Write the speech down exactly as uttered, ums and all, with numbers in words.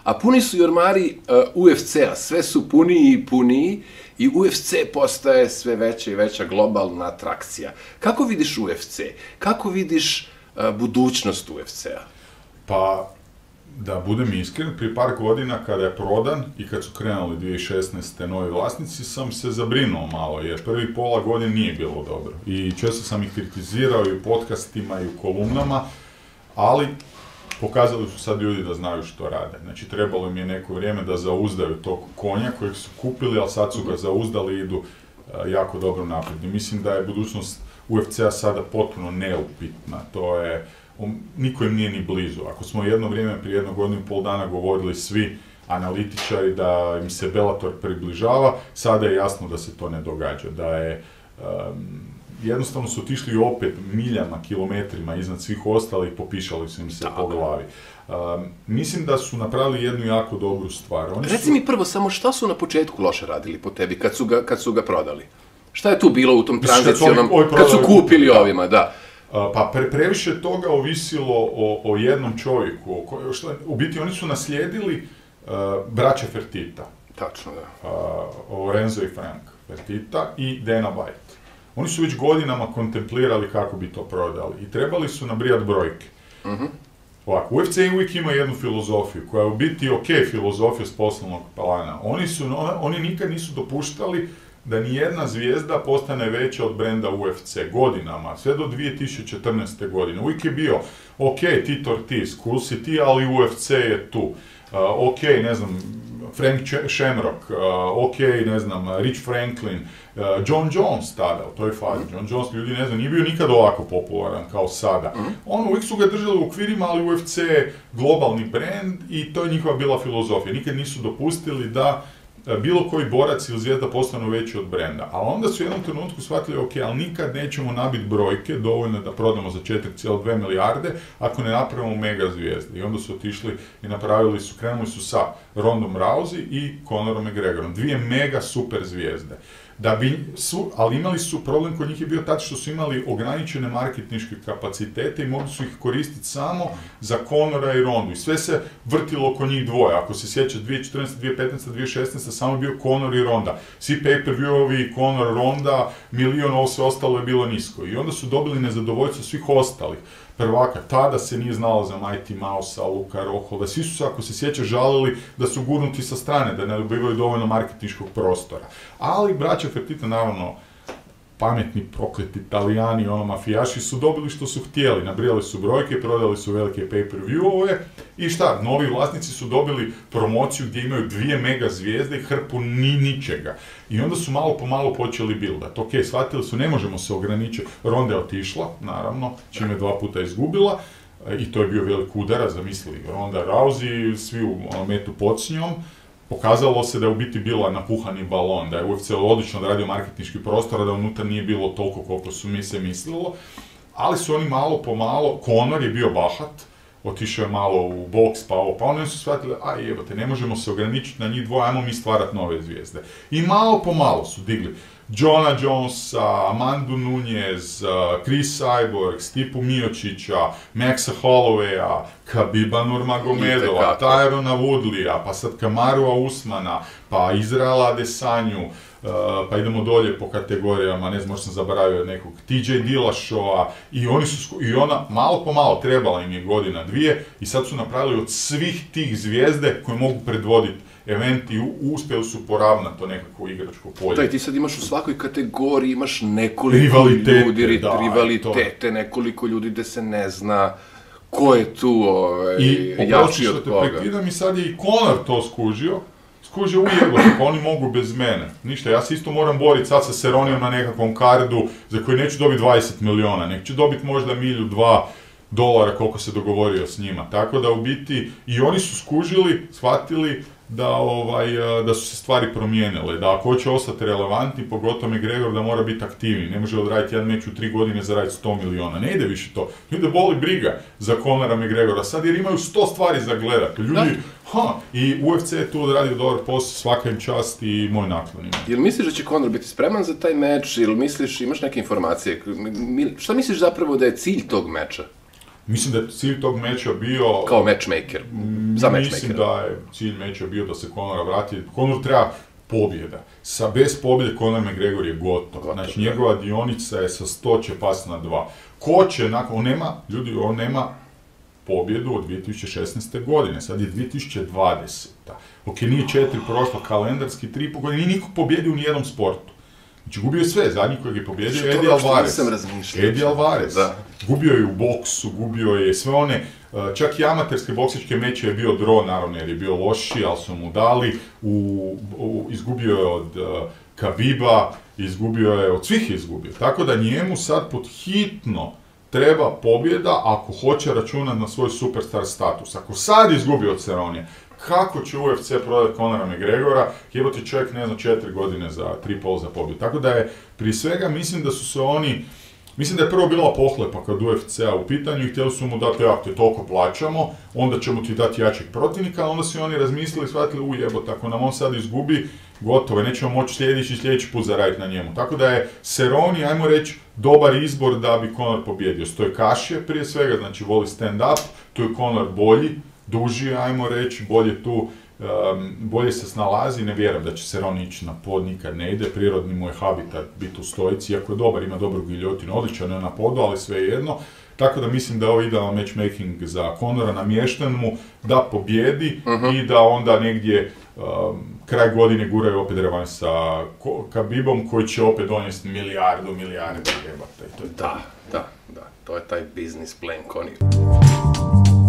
a puni su i ormari U F C-a, sve su puniji i puniji i U F C postaje sve veća i veća globalna atrakcija. Kako vidiš U F C? Kako vidiš budućnost U F C-a? Pa, da budem iskren, prije par godina kada je prodan i kad su krenuli dvije tisuće šesnaeste novi vlasnici, sam se zabrinuo malo, jer prvi pola godine nije bilo dobro. I često sam ih kritizirao i u podcastima i u kolumnama, ali pokazali su sad ljudi da znaju što rade. Znači, trebalo im je neko vrijeme da zauzdaju tog konja kojeg su kupili, ali sad su ga zauzdali i idu uh, jako dobro naprijed. I mislim da je budućnost U F C-a sada potpuno neupitna. To je, on, niko im nije ni blizu. Ako smo jedno vrijeme, prije jednog godinu i pol dana govorili svi analitičari da im se Bellator približava, sada je jasno da se to ne događa. Da je, um, jednostavno su otišli opet miljama, kilometrima iznad svih ostalih i popišali su im se po glavi. Um, mislim da su napravili jednu jako dobru stvar. Oni Reci su... mi prvo samo šta su na početku loše radili po tebi kad su ga, kad su ga prodali? Šta je tu bilo u tom tranzicionom, kad su kupili ovima, da? Pa pre, previše toga ovisilo o, o jednom čovjeku. O koj, što, u biti oni su naslijedili uh, braća Fertita. Tačno, da. Uh, Lorenzo i Frank Fertita i Dana White. Oni su već godinama kontemplirali kako bi to prodali i trebali su nabrijati brojke. Uh-huh. Ovako, U F C uvijek ima jednu filozofiju koja je u biti ok filozofija s poslovnog plana. Oni, su, oni nikad nisu dopuštali da nijedna zvijezda postane veća od brenda U F C godinama, sve do dvije tisuće četrnaeste. godine. Uvijek je bio, ok, Tito Ortiz, cool si ti, ali U F C je tu. Uh, ok, ne znam, Frank Shamrock, uh, ok, ne znam, Rich Franklin, uh, John Jones tada, u toj fazi. Mm. John Jones, ljudi ne znam, nije bio nikad ovako popularan kao sada. Mm. On uvijek su ga držali u okvirima, ali U F C je globalni brend i to je njihova bila filozofija. Nikad nisu dopustili da bilo koji borac ili zvijezda postanu veći od brenda. Ali onda su u jednom trenutku shvatili, ok, ali nikad nećemo nabiti brojke dovoljno da prodamo za četiri zarez dvije milijarde ako ne napravimo mega zvijezde. I onda su otišli i napravili su, krenuli su sa Rondom Rousey i Conorom McGregorom. Dvije mega super zvijezde. Da bi su, ali imali su, problem kod njih je bio tad što su imali ograničene marketinške kapacitete i mogli su ih koristiti samo za Conora i Rondu. I sve se vrtilo oko njih dvoje. Ako se sjećaš dvije tisuće četrnaeste. dvije tisuće petnaeste. dvije tisuće šesnaeste. samo je bio Conor i Ronda. Svi pay-per-viewovi, Conor, Ronda, milion, ovo sve ostalo je bilo nisko. I onda su dobili nezadovoljstvo svih ostalih prvaka. Tada se nije znalo za Mighty Mouse-a, Luka Rockholda. Svi su se, ako se sjeća, žalili da su gurnuti sa strane, da ne dobivaju dovoljno marketinškog prostora. Ali braća Fertita, naravno, pametni, prokleti Italijani, ono, mafijaši, su dobili što su htjeli. Nabrijali su brojke, prodali su velike pay-per-viewove i šta, novi vlasnici su dobili promociju gdje imaju dvije mega zvijezde i hrpu ni ničega. I onda su malo po malo počeli bildat. Ok, shvatili su, ne možemo se ograničiti. Ronda je otišla, naravno, čim je dva puta izgubila. I to je bio velik udarac, zamisli, Ronda Rousey, svi u metu pod s njom. Pokazalo se da je u biti bila napuhani balon, da je U F C odlično odradio marketinški prostor, da unutra nije bilo toliko koliko su mi se mislilo, ali su oni malo po malo, Conor je bio bahat, otišao je malo u boks, pa ovo, pa oni su shvatili, a jebote, ne možemo se ograničiti na njih dvoje, ajmo mi stvarati nove zvijezde. I malo po malo su digli Johna Jonesa, Amandu Nunez, Chris Cyborg, Stipu Miocića, Maxa Hollowaya, Khabiba Nurmagomedova, Tyrona Woodleya, pa sad Kamarua Usmana, pa Izraela Adesanju, Uh, pa idemo dolje po kategorijama, ne znam, možda sam zaboravio nekog, T J Dillashaw, i oni su, i ona malo po malo trebala im je godina dvije i sad su napravili od svih tih zvijezde koje mogu predvoditi event i uspjeli su poravnati to nekako igračko polje. Da, i ti sad imaš u svakoj kategoriji, imaš nekoliko rivalitete, ljudi, da, rivalitete, nekoliko ljudi gde se ne zna ko je tu ovaj, jači od koga. I prekidam i sad je i Conor to skužio, skužio u jebote, pa oni mogu bez mene. Ništa, ja se isto moram boriti sad sa Seronijom na nekakvom kardu za koji neću dobiti dvadeset miliona, nek ću dobiti možda milju, dva dolara koliko se dogovorio s njima. Tako da u biti i oni su skužili, shvatili da, ovaj, da su se stvari promijenile, da ako hoće ostati relevantni, pogotovo McGregor, da mora biti aktivni. Ne može odraditi jedan meč u tri godine zaraditi sto miliona. Ne ide više to. Ljude boli briga za Conora McGregora sad jer imaju sto stvari za gledati. Ljudi, ha, i U F C je tu odradio dobar posao, svaka im čast i moj naklon ima. Jel misliš da će Conor biti spreman za taj meč, ili misliš, imaš neke informacije? Šta misliš zapravo da je cilj tog meča? Mislim da je cilj tog meča bio... Kao matchmaker, za matchmaker. Mislim da je cilj meča bio da se Conora vrati. Conor treba pobjeda. Sa bez pobjede Conor McGregor je gotov. Gotov znači, njegova dionica je sa sto će pasti na dva. Ko će, nakon, on nema, ljudi, on nema pobjedu od dvije tisuće šesnaeste. godine, sad je dvije tisuće dvadeseta. Ok, nije četiri prošlo kalendarski, tri po godine, nije niko pobjedio u nijednom sportu. Znači, gubio je sve, zadnji kojeg je pobjedio je Eddie Alvarez. Eddie Alvarez. Da. Gubio je u boksu, gubio je sve one, čak i amaterske boksičke meče je bio draw, naravno, jer je bio loši, ali su mu dali, u, u, izgubio je od uh, Khabiba, izgubio je, od svih je izgubio. Tako da njemu sad pod hitno treba pobjeda ako hoće računati na svoj superstar status. Ako sad izgubi od Cerronea, kako će U F C prodati Conora McGregora, jebote čovjek ne znam četiri godine za tri pol za pobjedu. Tako da je, prije svega, mislim da su se oni, mislim da je prvo bila pohlepa kad U F C-a u pitanju i htjeli su mu dati, ako te toliko plaćamo, onda ćemo ti dati jačeg protivnika, a onda su oni razmislili i shvatili, u jebote, ako nam on sad izgubi, gotovo, nećemo moći sljedeći sljedeći put zaraditi na njemu. Tako da je Cerrone, ajmo reći, dobar izbor da bi Conor pobjedio. Stojkaš je prije svega, znači voli stand-up, tu je Conor bolji, duži, ajmo reći, bolje tu, um, bolje se snalazi, ne vjerujem da će Cerrone ići na pod, nikad ne ide, prirodni mu je habitat biti u stojici, iako je dobar, ima dobru giljotinu, odličan je na podu, ali sve jedno. Tako da mislim da je ovo idealan matchmaking za Conora, namješten mu da pobjedi uh-huh. i da onda negdje um, kraj godine guraju opet revanš sa Khabibom koji će opet donijeti milijardu, milijardu jebate. Da, da, da, to je taj business plan Conor.